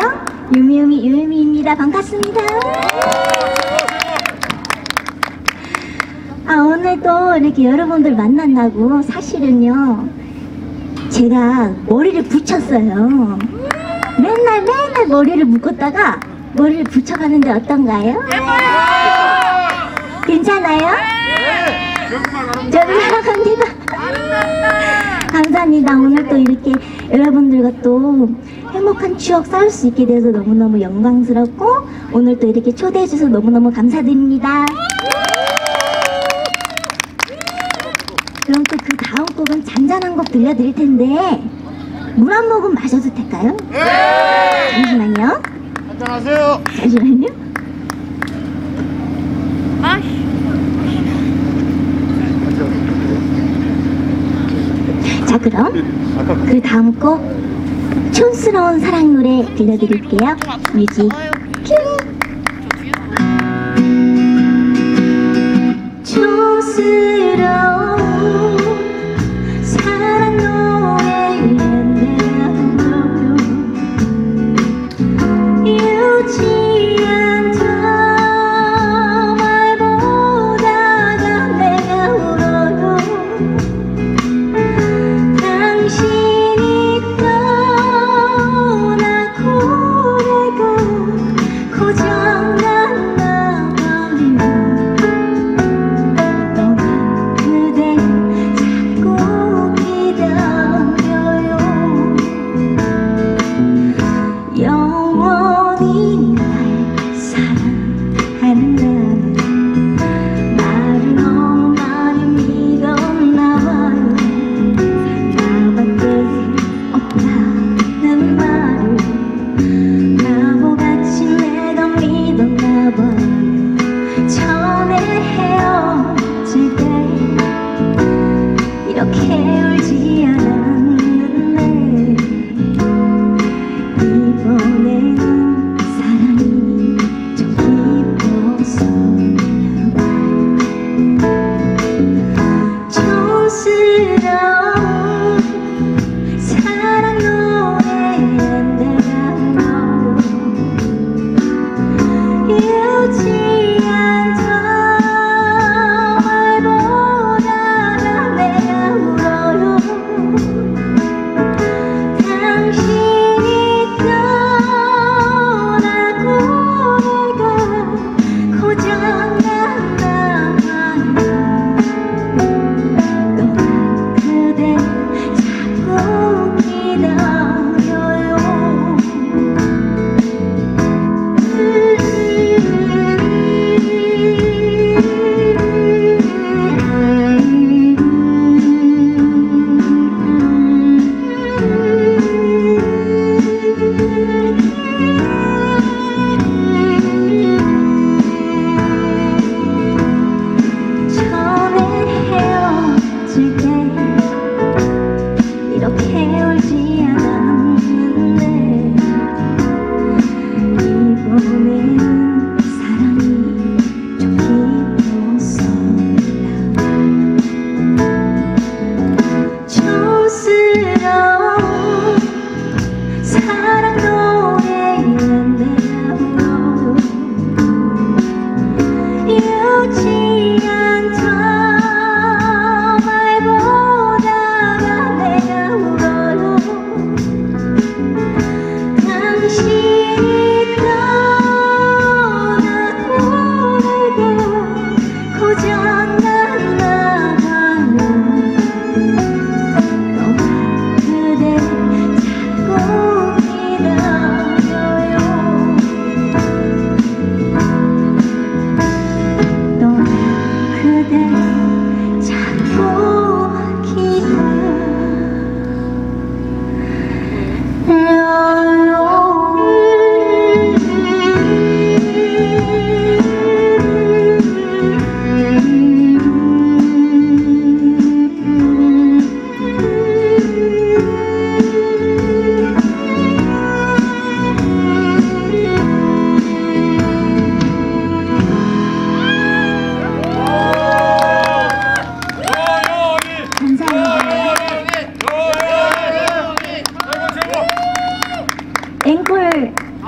유미입니다. 반갑습니다. 오늘 또 이렇게 여러분들 만난다고 사실은요 제가 머리를 붙였어요. 맨날 머리를 묶었다가 머리를 붙여가는데 어떤가요? 괜찮아요? 저도 사랑합니다. 감사합니다. 오늘 또 이렇게 여러분들과 또 행복한 추억 쌓을 수 있게 돼서 너무너무 영광스럽고 오늘 또 이렇게 초대해 주셔서 너무너무 감사드립니다. 그럼 또 그 다음 곡은 잔잔한 곡 들려드릴 텐데 물 한 모금 마셔도 될까요? 네! 잠시만요. 한잔하세요. 잠시만요. 자, 그럼 그 다음 곡 촌스러운 사랑 노래 들려드릴게요. 뮤직 큐! 촌스러운 사랑 노래에 내가 불러요. 유치한 말보다가 내가 울어요. 당신이 떠나고 내가 고작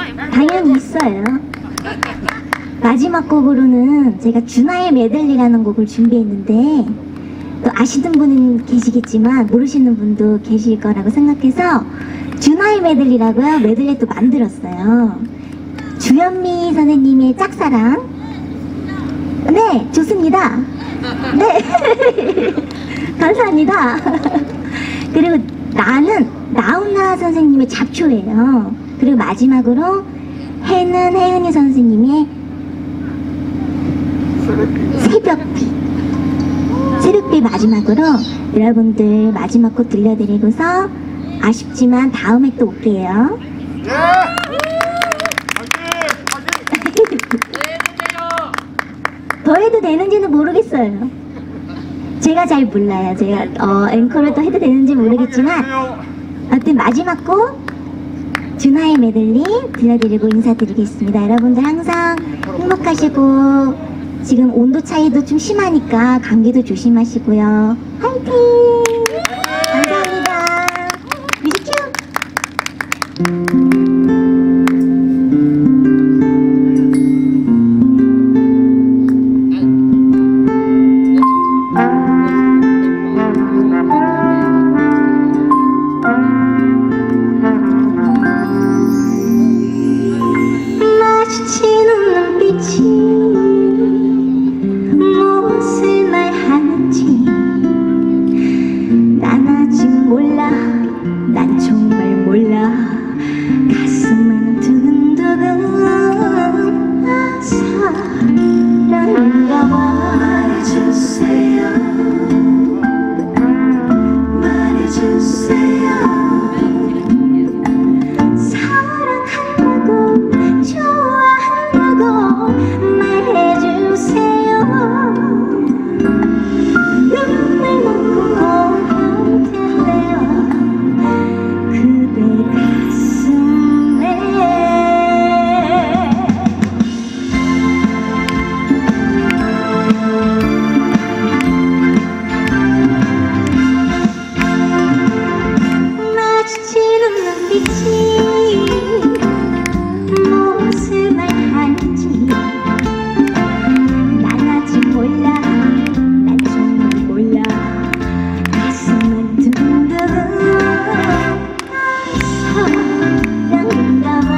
당연히 있어요. 마지막 곡으로는 제가 준하의 메들리라는 곡을 준비했는데 또 아시는 분은 계시겠지만 모르시는 분도 계실 거라고 생각해서 준하의 메들리라고요. 메들리 또 만들었어요. 주현미 선생님의 짝사랑. 네, 좋습니다. 네. 감사합니다. 그리고 나는 나훈아 선생님의 잡초예요. 그리고 마지막으로 해는 혜은이 선생님의 새벽비 마지막으로 여러분들 마지막 곡 들려드리고서 아쉽지만 다음에 또 올게요. 더 해도 되는지는 모르겠어요. 제가 잘 몰라요. 제가 앵커를 또 해도 되는지 모르겠지만 하여튼 마지막 곡 준하의 메들리 들려드리고 인사드리겠습니다. 여러분들 항상 행복하시고 지금 온도 차이도 좀 심하니까 감기도 조심하시고요. 화이팅! 감사합니다. 뮤직 큐! 마주치는 눈빛이 무엇을 말하는지 난 아직 몰라. 난 정말 몰라. 가슴은 두근두근 사랑인가 말해주세요. 말해주세요. 사랑한다고 좋아한다고 말해주세요. 눈물 먹고 공평해요. 그대 가슴에 마주치는 눈빛이 무엇을 말하는지 난 아직 몰라. 난 정말 몰라. 가슴은 두근두근 사랑인가 봐.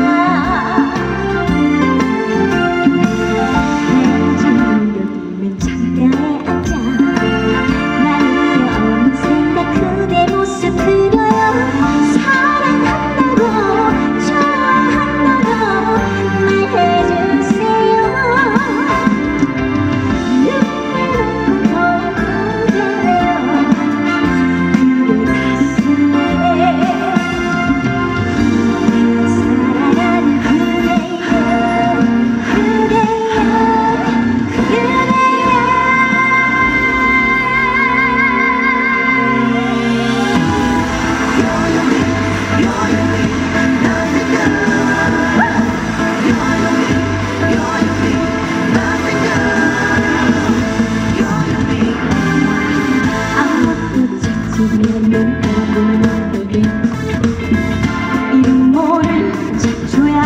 날 지금 창가에 앉아 나는 어느샌가 그대 모습 그려요. 사랑한다고 좋아한다고 말해주세요. 눈물 먹고 공평해요. 그대 가슴에 사랑하는 아무것도 찾지 않는 너게 이름 모를 잡초야.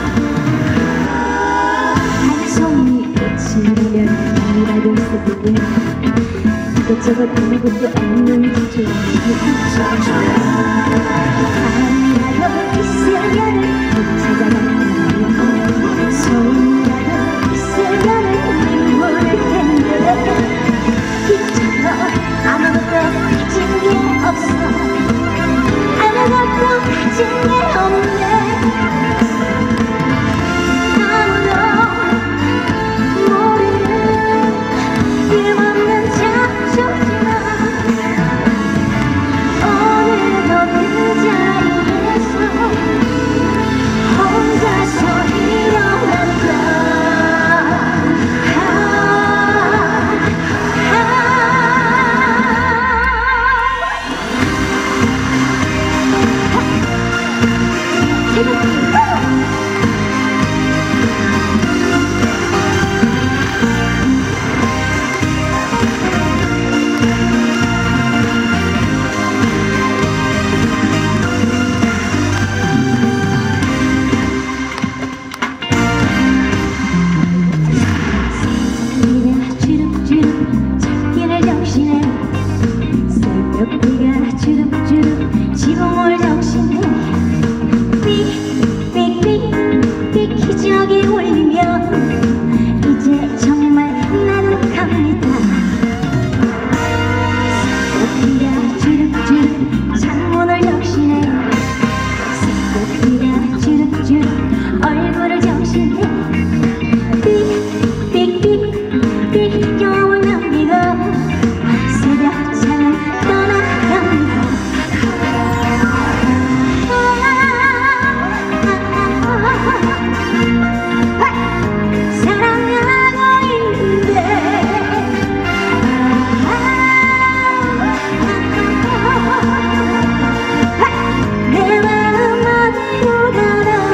한 송이 꽃이면 아니라고 써도 이것저것 아무것도 없는 잡초야. 아니라도 있으면은 찾아가는 소리라도 있으면은 눈물을 텐데 이처럼 아무것도 가진 게 없어. 아무것도 가진 게 없네. 아무도 모르는 이름없는 잡초지만 오늘도 그 자리에서 혼자서 일어난다. 여기 올리면 이제 정말 나는 갑니다. 새꽃피가 주룩주룩 창문을 적시네. 새꽃피가 주룩주룩 얼굴을 적시네. 삑삑삑삑 영을 남기고 새벽차는 떠나갑니다. 사랑하고 있는데 내 마음 어디로 가나.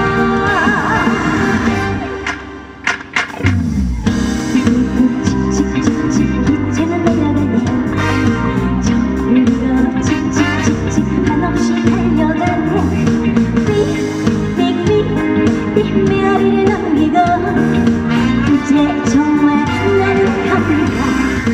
칙칙칙칙 기차는 내려가네. 저 울리고 칙칙칙칙 한없이 달려가네. 삑삑삑삑 메아리를 넘기고 이제 정말 나는 갑니다.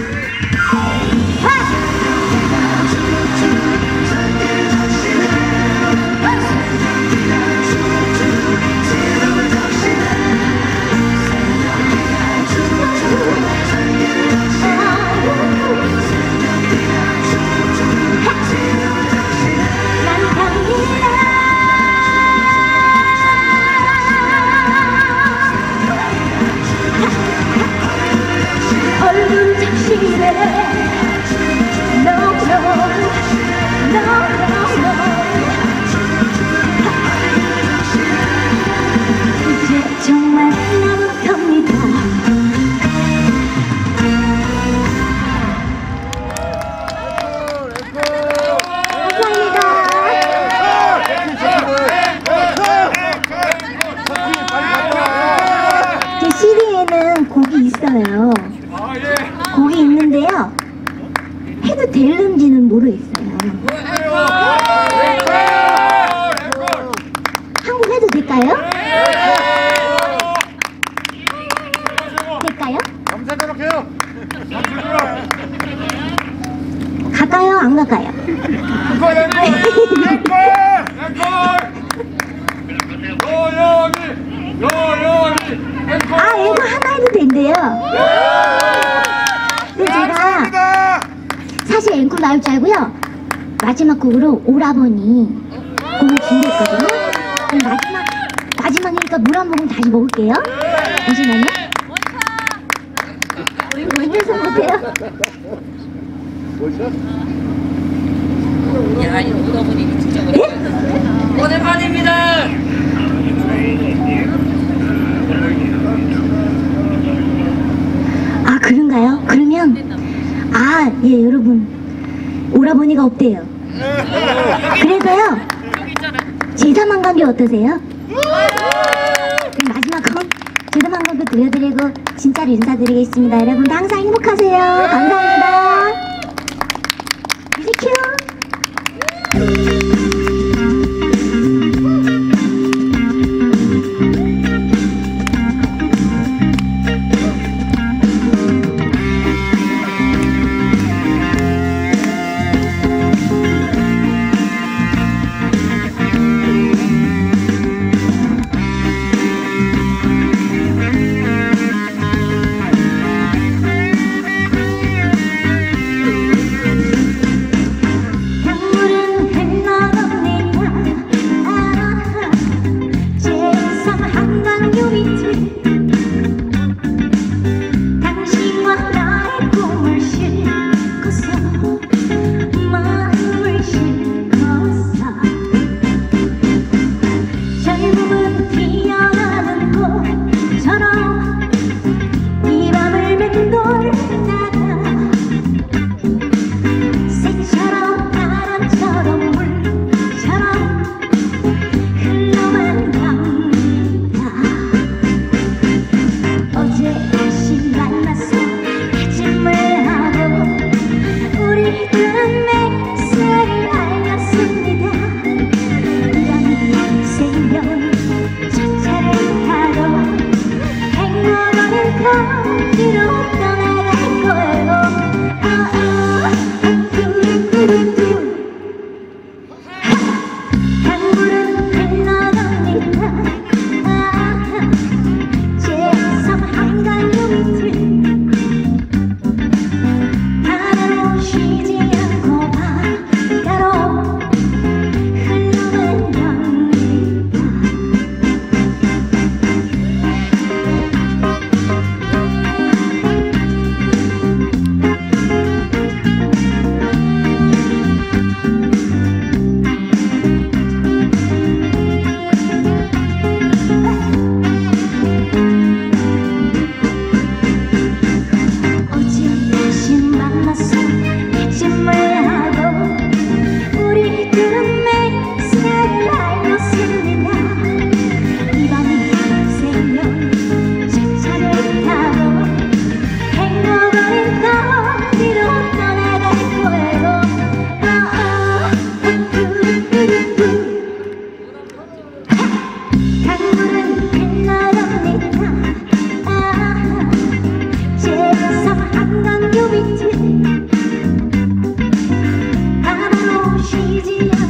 얼굴 적시네. No, no, no, no, no. 이제 정말 나는 갑니다. 감사합니다. 제 CD에는 곡이 있어요. 곡이 있는데요. 해도 되는지는 모르겠어요. 한국 해도 될까요? 될까요? 갈까요? 안 갈까요? 아, 이거 하나 해도 된대요. 근데 제가 사실 앵콜 나올 줄 알고요. 마지막 곡으로 오라버니 곡을 준비했거든요. 그럼 마지막이니까 물 한 모금 다시 먹을게요. 잠시만요. 울면서 못해요? 야, 이 오라버니 진짜 그래. 오랜만입니다. 아, 그런가요? 그러면 예, 여러분 오라버니가 없대요. 그래서요 제3한 관계 어떠세요? 마지막 곡 제3한 관계 들려드리고 진짜로 인사드리겠습니다. 여러분 항상 행복하세요. 감사합니다. 이제 큐. 눈물은 햇날 지나